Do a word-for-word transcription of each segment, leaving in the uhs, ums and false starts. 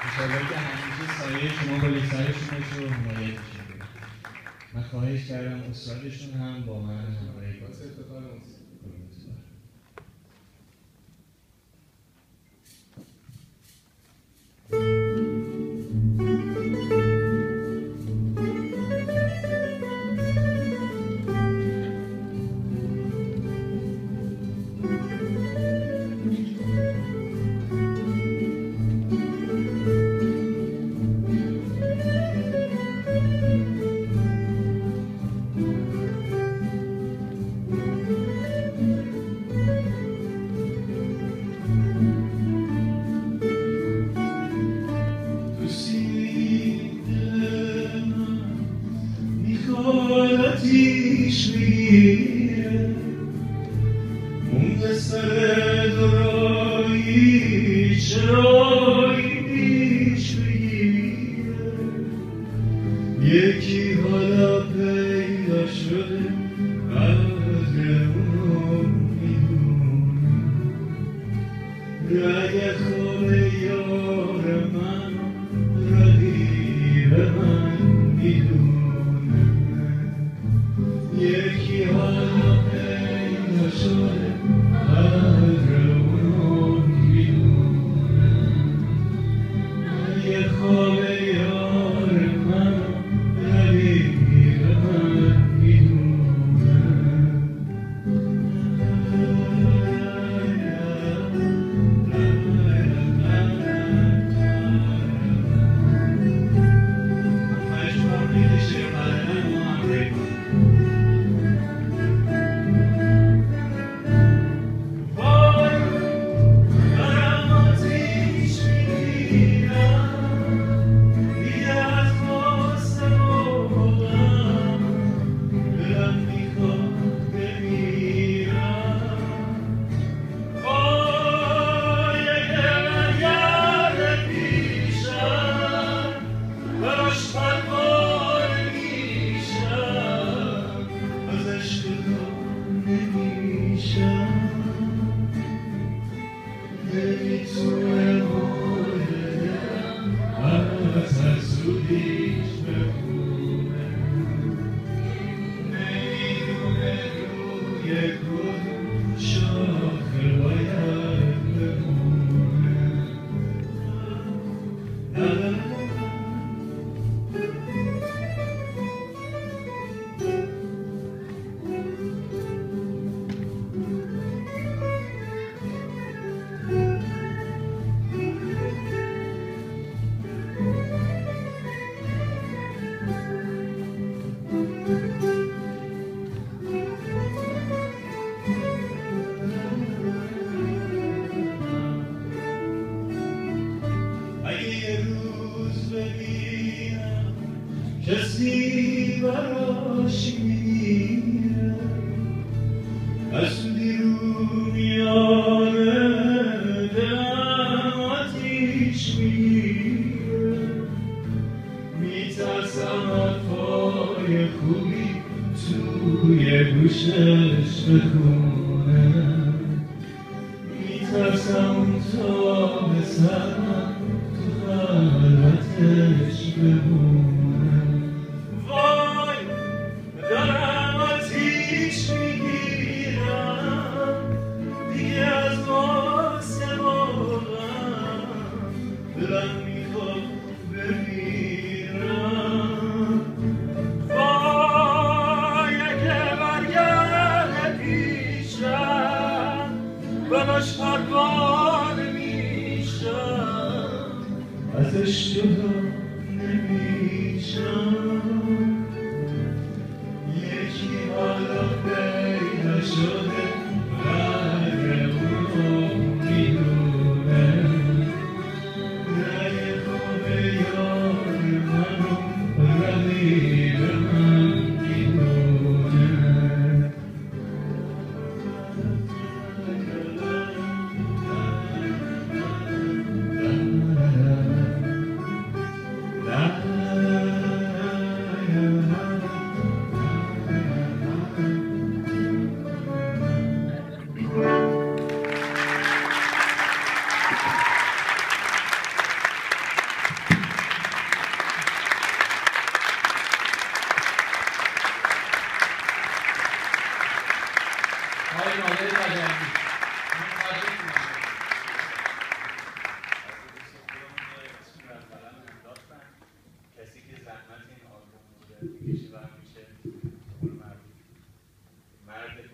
انشاءالله که همیشه سایه شما بالا سرشون باشه و حمایت میشه. من خواهش کردم استادشون هم با من همراهی کنه. افتخار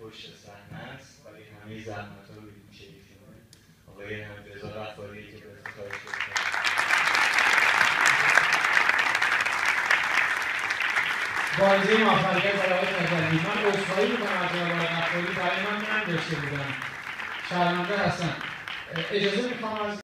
پشت صحنه است ولی همه زحمت‌ها رو روی گوشه ایشونه آقای حمیدرضا غفاری که به افتخار شرکت بازی موفقیت در آقای تجلی. من عذرخواهی می‌کنم از جناب آقای غفاری، برای من نداشته بودم، شرمنده هستم. اجازه می‌خوام از